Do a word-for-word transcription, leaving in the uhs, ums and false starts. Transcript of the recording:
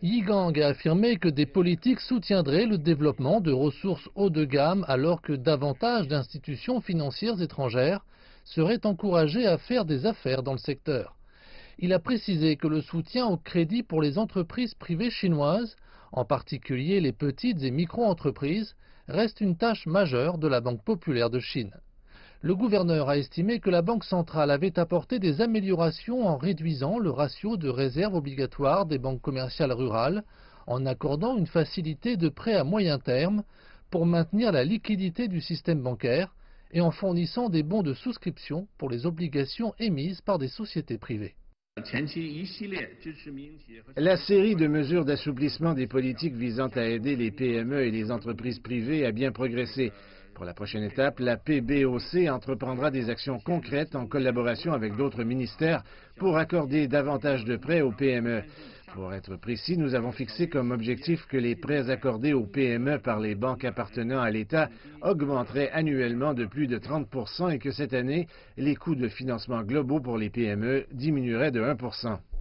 Yigang a affirmé que des politiques soutiendraient le développement de ressources haut de gamme alors que davantage d'institutions financières étrangères seraient encouragées à faire des affaires dans le secteur. Il a précisé que le soutien au crédit pour les entreprises privées chinoises, en particulier les petites et micro-entreprises, reste une tâche majeure de la Banque populaire de Chine. Le gouverneur a estimé que la Banque centrale avait apporté des améliorations en réduisant le ratio de réserve obligatoire des banques commerciales rurales, en accordant une facilité de prêt à moyen terme pour maintenir la liquidité du système bancaire et en fournissant des bons de souscription pour les obligations émises par des sociétés privées. La série de mesures d'assouplissement des politiques visant à aider les P M E et les entreprises privées a bien progressé. Pour la prochaine étape, la P B O C entreprendra des actions concrètes en collaboration avec d'autres ministères pour accorder davantage de prêts aux P M E. Pour être précis, nous avons fixé comme objectif que les prêts accordés aux P M E par les banques appartenant à l'État augmenteraient annuellement de plus de trente pour cent et que cette année, les coûts de financement globaux pour les P M E diminueraient de un pour cent.